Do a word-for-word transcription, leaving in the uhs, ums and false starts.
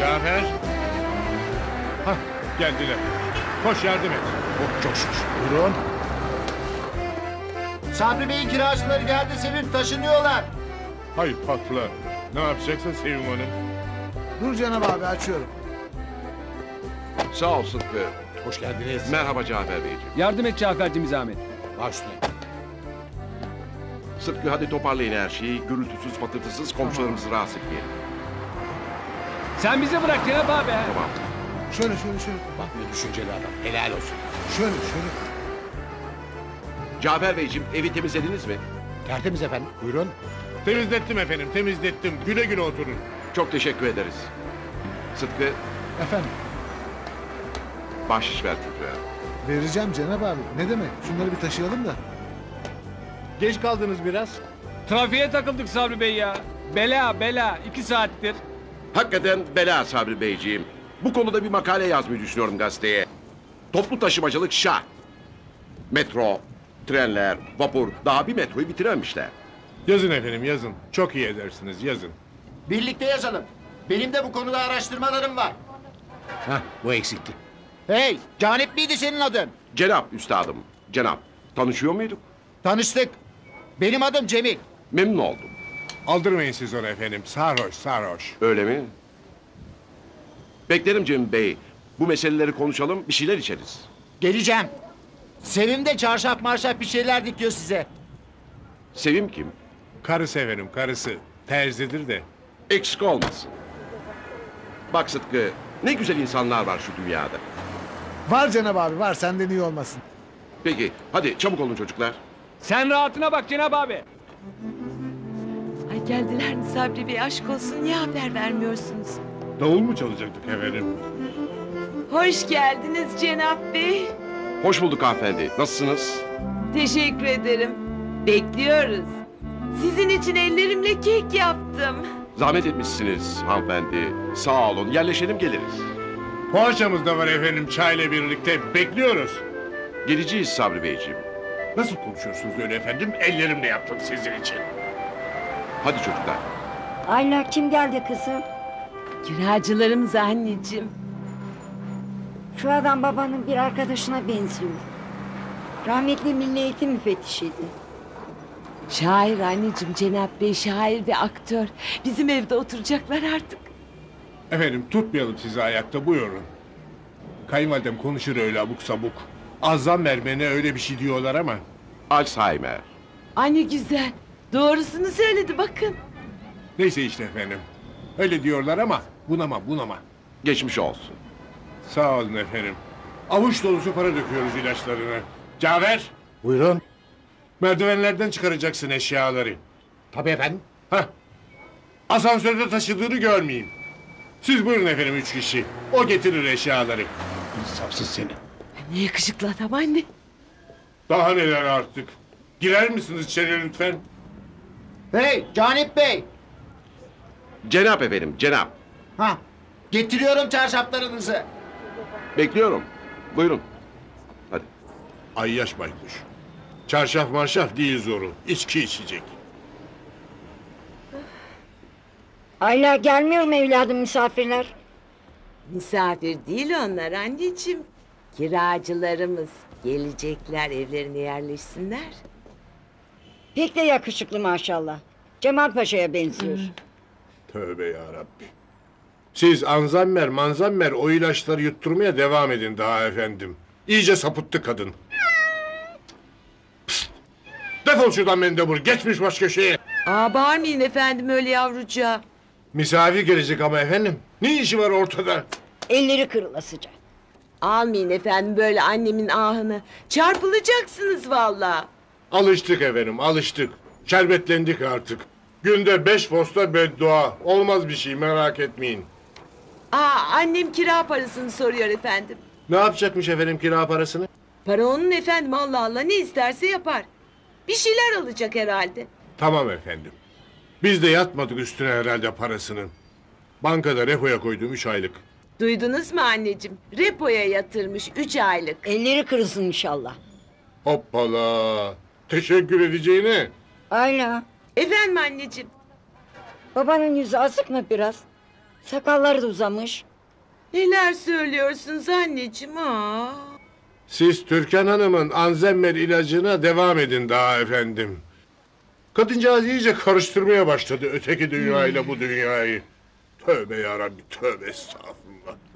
Cafer. Hah, geldiler. Koş yardım et. Oh, çok şükür. Buyurun. Sabri Bey'in kiracıları geldi Sevim, taşınıyorlar. Hay patla. Ne yapacaksın Sevim Hanım? Dur Cenab abi, açıyorum. Sağ ol Sıtkı. Hoş geldiniz. Merhaba Cafer Beyciğim. Yardım et Cafer'cim zahmet. Baş üstüne. Sıtkı hadi toparlayın her şeyi. Gürültüsüz patırtısız komşularımızı rahatsız etmeyelim. Sen bize bırak Cenab abi. Tamam. Şöyle şöyle şöyle. Bak ne düşünceli adam. Helal olsun. Şöyle şöyle. Cafer Beyciğim evi temizlediniz mi? Tertemiz efendim. Buyurun. Temizlettim efendim, temizlettim. Güle güle oturun. Çok teşekkür ederiz. Sıtkı Efendim. bahşiş ver çocuğa. Vereceğim Cenab abi. Ne demek? Şunları bir taşıyalım da. Geç kaldınız biraz. Trafiğe takıldık Sabri Bey ya. Bela bela iki saattir. Hakikaten bela Sabri Beyciğim. Bu konuda bir makale yazmayı düşünüyorum gazeteye. Toplu taşımacılık şart. Metro, trenler, vapur daha bir metroyu bitirememişler. Yazın efendim, yazın. Çok iyi edersiniz, yazın. Birlikte yazalım. Benim de bu konuda araştırmalarım var. Hah, bu eksikti. Hey, Canip miydi senin adın? Cenap üstadım, Cenap. Tanışıyor muyduk? Tanıştık. Benim adım Cemil. Memnun oldum. Aldırmayın siz onu efendim. Sarhoş, sarhoş. Öyle mi? Beklerim Cem Bey. Bu meseleleri konuşalım, bir şeyler içeriz. Geleceğim. Sevim de çarşaf marşaf bir şeyler dikiyor size. Sevim kim? Karısı efendim, karısı. Terzidir de. Eksik olmasın. Bak Sıtkı, ne güzel insanlar var şu dünyada. Var Cenab abi, var. Senden iyi olmasın. Peki, hadi çabuk olun çocuklar. Sen rahatına bak Cenab abi. Ay geldiler mi Sabri Bey, aşk olsun, niye haber vermiyorsunuz? Davul mu çalacaktık efendim? Hoş geldiniz Cenap Bey. Hoş bulduk hanımefendi. Nasılsınız? Teşekkür ederim. Bekliyoruz. Sizin için ellerimle kek yaptım. Zahmet etmişsiniz hanımefendi. Sağ olun. Yerleşelim geliriz. Poğaçamız da var efendim, çayla birlikte. Bekliyoruz. Geleceğiz Sabri Beyciğim. Nasıl konuşuyorsunuz öyle efendim? Ellerimle yaptım sizin için. Hadi çocuklar. Ayla kim geldi kızım? Kiracılarımız anneciğim. Şu adam babanın bir arkadaşına benziyor. Rahmetli milli eğitim müfettişiydi. Şair anneciğim, Cenap Bey şair ve aktör. Bizim evde oturacaklar artık. Efendim tutmayalım sizi ayakta, buyurun. Kayınvalidem konuşur öyle abuk sabuk. Azam vermene öyle bir şey diyorlar ama. Alzheimer. Anne güzel. Doğrusunu söyledi bakın. Neyse işte efendim. Öyle diyorlar ama bunama bunama. Geçmiş olsun. Sağ olun efendim. Avuç dolusu para döküyoruz ilaçlarına. Cafer, Buyurun. merdivenlerden çıkaracaksın eşyaları. Tabii efendim. Hah. Asansörde taşıdığını görmeyeyim. Siz buyurun efendim üç kişi. O getirir eşyaları. İnsafsız seni. Ne yakışıklı adam anne. Daha neler artık. Girer misiniz içeri lütfen? Hey, Canip Bey. Cenap efendim, cenap. Ha, getiriyorum çarşaflarınızı. Bekliyorum. Buyurun. Hadi. Ayyaş baykuş. Çarşaf marşaf değil zoru. İçki içecek. Ayla gelmiyor mu evladım misafirler? Misafir değil onlar anneciğim. Kiracılarımız. Gelecekler, evlerine yerleşsinler. Pek de yakışıklı maşallah. Cemal Paşa'ya benziyor. Tövbe yarabbi. Siz Alzheimer, manzammer o ilaçları yutturmaya devam edin daha efendim. İyice sapıttı kadın. Pst! Defol şuradan mendebur, geçmiş baş köşeye. Aa, bağırmayın efendim öyle yavrucağa. Misafir gelecek ama efendim. Ne işi var ortada? Elleri kırılasıca. Almayın efendim böyle annemin ahını. Çarpılacaksınız vallahi. Alıştık efendim, alıştık. Şerbetlendik artık. Günde beş posta beddua. Olmaz bir şey, merak etmeyin. Aa, annem kira parasını soruyor efendim. Ne yapacakmış efendim kira parasını? Para onun efendim, Allah Allah, ne isterse yapar. Bir şeyler alacak herhalde. Tamam efendim. Biz de yatmadık üstüne herhalde parasının. Bankada repoya koydum üç aylık. Duydunuz mu anneciğim? Repoya yatırmış üç aylık. Elleri kırılsın inşallah. Hoppala. Teşekkür edeceğine. Ayla, Efendim anneciğim? babanın yüzü asık mı biraz? Sakalları da uzamış. Neler söylüyorsunuz anneciğim ha? Siz Türkan Hanım'ın Anzemmer ilacına devam edin daha efendim. Kadıncağız iyice karıştırmaya başladı öteki dünyayla bu dünyayı. Tövbe yarabbi, tövbe estağfurullah.